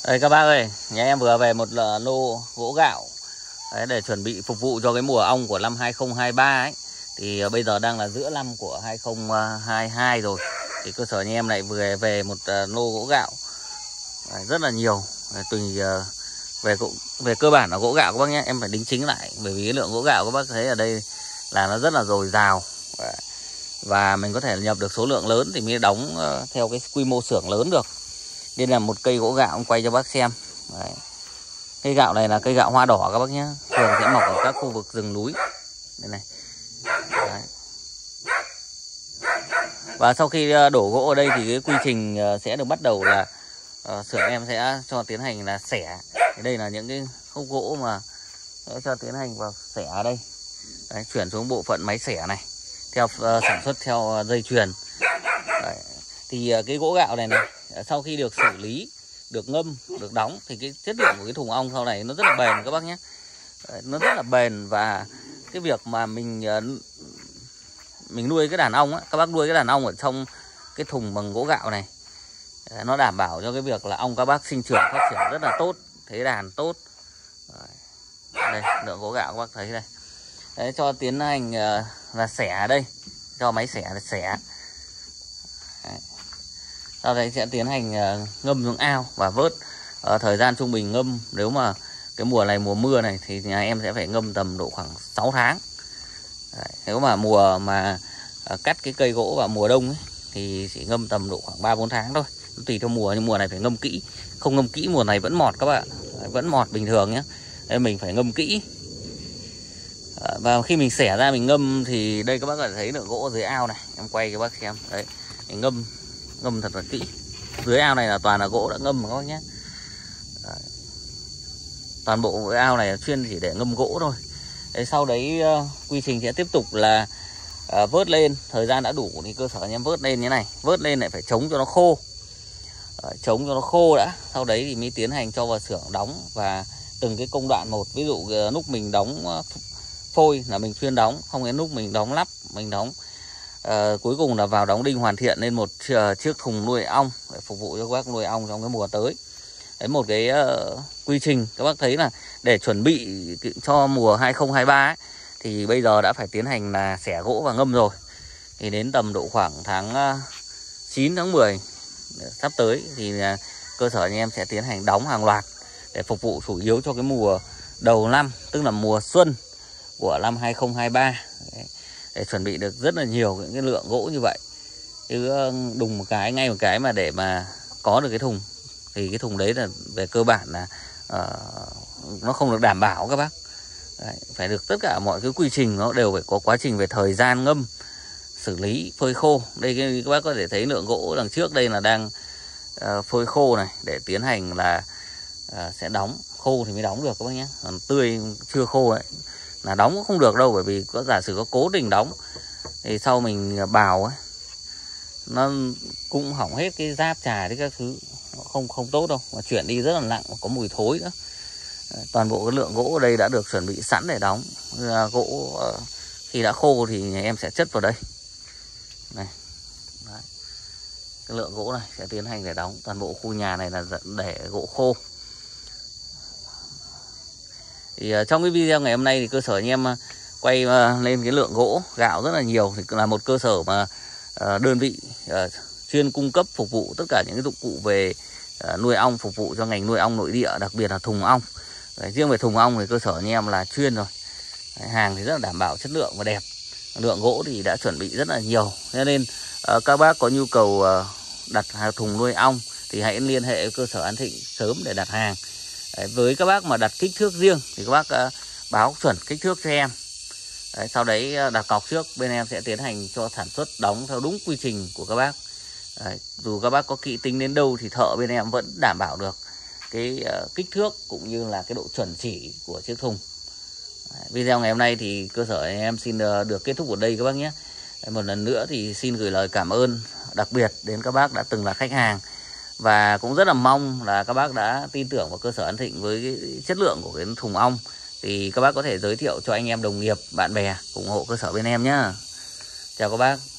Đây các bác ơi, nhà em vừa về một lô gỗ gạo đấy, để chuẩn bị phục vụ cho cái mùa ong của năm 2023 ấy. Thì bây giờ đang là giữa năm của 2022 rồi. Thì cơ sở nhà em lại vừa về một lô gỗ gạo đấy, rất là nhiều. Tùy về cơ bản là gỗ gạo các bác nhé. Em phải đính chính lại bởi vì cái lượng gỗ gạo các bác thấy ở đây là nó rất là dồi dào. Và mình có thể nhập được số lượng lớn thì mới đóng theo cái quy mô xưởng lớn được. Đây là một cây gỗ gạo, em quay cho bác xem. Đấy. Cây gạo này là cây gạo hoa đỏ các bác nhé. Thường sẽ mọc ở các khu vực rừng núi. Đây này. Đấy. Và sau khi đổ gỗ ở đây thì cái quy trình sẽ được bắt đầu là xưởng em sẽ cho tiến hành là xẻ. Đây là những cái khúc gỗ mà sẽ cho tiến hành vào xẻ ở đây. Đấy, chuyển xuống bộ phận máy xẻ này theo sản xuất theo dây chuyền. Đấy. Thì cái gỗ gạo này sau khi được xử lý, được ngâm, được đóng thì cái chất lượng của cái thùng ong sau này nó rất là bền các bác nhé. Đấy, nó rất là bền. Và cái việc mà mình nuôi cái đàn ong á, các bác nuôi cái đàn ong ở trong cái thùng bằng gỗ gạo này, nó đảm bảo cho cái việc là ong các bác sinh trưởng phát triển rất là tốt, thế đàn tốt. Đây, lượng gỗ gạo các bác thấy đây. Đấy, cho tiến hành là xẻ ở đây, cho máy xẻ là xẻ. Đấy. Sau đấy sẽ tiến hành ngâm xuống ao và vớt. Thời gian trung bình ngâm, nếu mà cái mùa này mùa mưa này thì nhà em sẽ phải ngâm tầm độ khoảng 6 tháng. Đấy. Nếu mà mùa mà cắt cái cây gỗ vào mùa đông ấy, thì chỉ ngâm tầm độ khoảng 3-4 tháng thôi. Tùy theo mùa, nhưng mùa này phải ngâm kỹ. Không ngâm kỹ mùa này vẫn mọt các bạn. Vẫn mọt bình thường nhé. Nên mình phải ngâm kỹ. Và khi mình xẻ ra mình ngâm thì đây các bác có thể thấy lượng gỗ dưới ao này. Em quay cho bác xem. Đấy, mình ngâm thật là kỹ. Dưới ao này là toàn là gỗ đã ngâm các bác nhé. Đấy. Toàn bộ cái ao này là chuyên chỉ để ngâm gỗ thôi. Đấy, sau đấy quy trình sẽ tiếp tục là vớt lên. Thời gian đã đủ thì cơ sở anh em vớt lên như này. Vớt lên lại phải chống cho nó khô. Chống cho nó khô đã. Sau đấy thì mới tiến hành cho vào xưởng đóng. Và từng cái công đoạn một. Ví dụ lúc mình đóng phôi là mình chuyên đóng. Không đến lúc mình đóng lắp mình đóng. Cuối cùng là vào đóng đinh hoàn thiện lên một chiếc thùng nuôi ong để phục vụ cho các bác nuôi ong trong cái mùa tới. Đấy, một cái quy trình các bác thấy là để chuẩn bị cho mùa 2023 ấy, thì bây giờ đã phải tiến hành là xẻ gỗ và ngâm rồi. Thì đến tầm độ khoảng tháng 9 tháng 10 sắp tới thì cơ sở anh em sẽ tiến hành đóng hàng loạt để phục vụ chủ yếu cho cái mùa đầu năm, tức là mùa xuân của năm 2023. Đấy, để chuẩn bị được rất là nhiều những cái lượng gỗ như vậy. Chứ đùng một cái, ngay một cái mà để mà có được cái thùng thì cái thùng đấy là về cơ bản là nó không được đảm bảo các bác. Đấy, phải được tất cả mọi cái quy trình nó đều phải có quá trình về thời gian ngâm, xử lý, phơi khô. Đây các bác có thể thấy lượng gỗ đằng trước đây là đang phơi khô này để tiến hành là sẽ đóng. Khô thì mới đóng được các bác nhé. Còn tươi chưa khô ấy là đóng cũng không được đâu, bởi vì có giả sử có cố tình đóng thì sau mình bào ấy nó cũng hỏng hết cái giáp trà đấy các thứ, không tốt đâu, mà chuyển đi rất là nặng, có mùi thối nữa. Toàn bộ cái lượng gỗ ở đây đã được chuẩn bị sẵn để đóng. Gỗ khi đã khô thì nhà em sẽ chất vào đây này. Đấy. Cái lượng gỗ này sẽ tiến hành để đóng. Toàn bộ khu nhà này là để gỗ khô. Thì trong cái video ngày hôm nay thì cơ sở anh em quay lên cái lượng gỗ gạo rất là nhiều. Thì là một cơ sở mà đơn vị chuyên cung cấp phục vụ tất cả những cái dụng cụ về nuôi ong, phục vụ cho ngành nuôi ong nội địa, đặc biệt là thùng ong. Đấy, riêng về thùng ong thì cơ sở anh em là chuyên rồi. Đấy, hàng thì rất là đảm bảo chất lượng và đẹp. Lượng gỗ thì đã chuẩn bị rất là nhiều. Cho nên các bác có nhu cầu đặt thùng nuôi ong thì hãy liên hệ với cơ sở An Thịnh sớm để đặt hàng. Đấy, với các bác mà đặt kích thước riêng thì các bác báo chuẩn kích thước cho em. Đấy, sau đấy đặt cọc trước, bên em sẽ tiến hành cho sản xuất đóng theo đúng quy trình của các bác. Đấy, dù các bác có kỹ tính đến đâu thì thợ bên em vẫn đảm bảo được cái kích thước cũng như là cái độ chuẩn chỉ của chiếc thùng. Đấy, video ngày hôm nay thì cơ sở em xin được kết thúc ở đây các bác nhé. Đấy, một lần nữa thì xin gửi lời cảm ơn đặc biệt đến các bác đã từng là khách hàng. Và cũng rất là mong là các bác đã tin tưởng vào cơ sở An Thịnh với cái chất lượng của cái thùng ong. Thì các bác có thể giới thiệu cho anh em đồng nghiệp, bạn bè ủng hộ cơ sở bên em nhé. Chào các bác.